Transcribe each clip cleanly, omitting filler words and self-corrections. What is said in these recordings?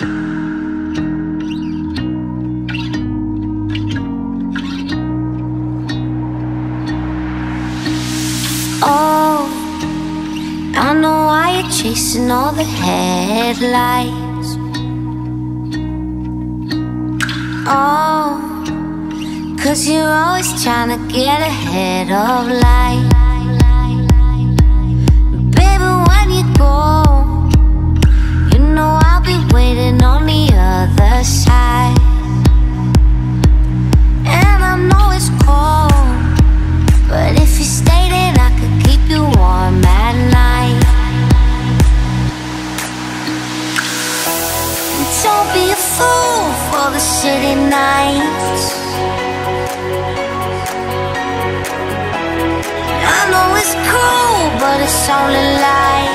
Oh, I know why you're chasing all the headlights. Oh, 'cause you're always trying to get ahead of life. Baby, when you go, you know I'll be waiting on the other side. And I know it's cold, but if you stay, then I could keep you warm at night. And don't be a fool for the city nights. I know it's cool, but it's only light.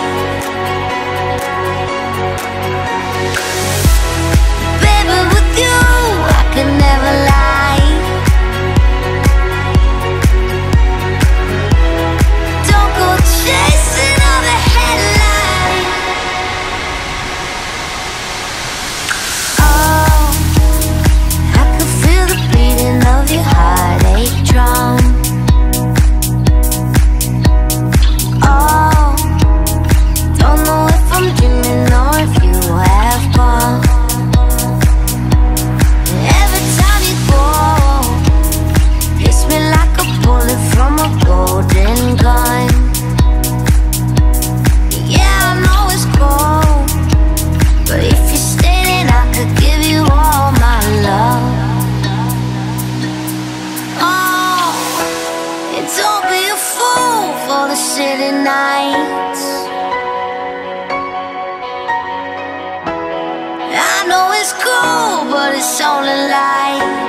Baby, with you, I could never lie. Don't go chasing all the headlights. Oh, I could feel the beating of your heartache drum. Oh, don't know if I'm dreaming or if you have gone. Every time you go, hits me like a bullet from a golden gun. Yeah, I know it's cold, but if you stay, then I could give you all my love. Oh, and don't be a fool for the city nights. I know it's cool, but it's only light.